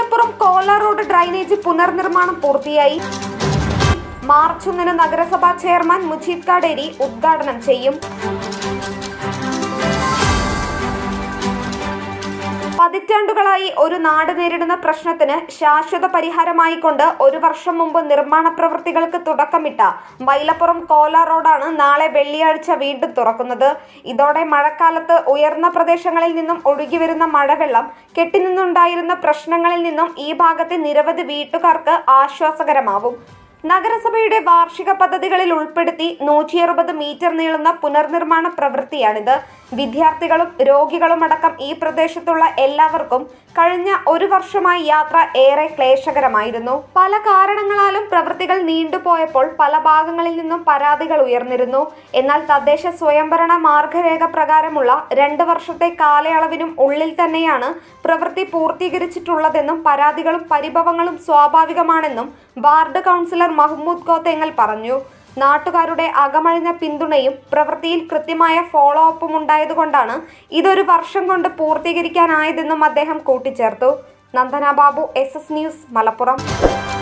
മൈലപ്പുറം കോല road drainage പുനർനിർമ്മാണം പൂർത്തിയായി. March 1 നഗരസഭാ ചെയർമാൻ മുജീബ് കാടേരി ഉദ്ഘാടനം ചെയ്യും. പതിറ്റാണ്ടുകളായി ഒരു നാട് നേരിടുന്ന പ്രശ്നത്തിന് ശാശ്വത പരിഹാരമായിക്കൊണ്ട് 1 വർഷം മുമ്പ് നിർമ്മാണ പ്രവൃത്തികൾക്ക് തുടക്കമിട്ട മൈലപ്പുറം കോല റോഡാണ് നാളെ വെള്ളിയാഴ്ച വീണ്ടും തുറക്കുന്നത്. ഇതോടെ മഴക്കാലത്ത് ഉയർന്ന പ്രദേശങ്ങളിൽ നിന്നും ഒഴുകിവരുന്ന മഴവെള്ളം കെട്ടിനിന്നുണ്ടായിരുന്ന പ്രശ്നങ്ങളിൽ നിന്നും ഈ ഭാഗത്തെ നിരവധി വീട്ടുകാർക്ക് ആശ്വാസകരമാവും. നഗരസഭയുടെ വാർഷിക പദ്ധതികളിൽ ഉൾപ്പെടുത്തി 160 മീറ്റർ നീളുന്ന പുനർനിർമ്മാണ പ്രവൃത്തിയാണിത്. വിദ്യാർത്ഥികളും രോഗികളുമടക്കം ഈ പ്രദേശത്തുള്ള എല്ലാവർക്കും കഴിഞ്ഞ 1 വർഷമായി യാത്ര ഏറെ ക്ലേശകരമായിരുന്നു. പല കാരണങ്ങളാലും പ്രവൃത്തികൾ നീണ്ടുപോയപ്പോൾ പല ഭാഗങ്ങളിൽ നിന്നും പരാതികൾ ഉയർന്നിരുന്നു. എന്നാൽ തദ്ദേശ സ്വയംഭരണ മാർഗരേഖ പ്രകാരമുള്ള 2 വർഷത്തെ കാലയളവിനും ഉള്ളിൽ തന്നെയാണ് പ്രവൃത്തി പൂർത്തീകരിച്ചിട്ടുള്ളതെന്നും പരാതികളും പരിഭവങ്ങളും സ്വാഭാവികമാണെന്നും വാർഡ് കൗൺസിലർ മഹ്മൂദ് കോത്തേങ്ങൽ പറഞ്ഞു. നാട്ടുകാരുടെ അകമഴിഞ്ഞ പിന്തുണയും പ്രവൃത്തിയിൽ കൃത്യമായ ഫോളോ അപ്പും ഉണ്ടായതുകൊണ്ടാണ് ഇതൊരു വർഷം കൊണ്ട് പൂർത്തീകരിക്കാനായതെന്നും അദ്ദേഹം കൂട്ടിച്ചേർത്തു. Nandana Babu, SS news, Malappuram.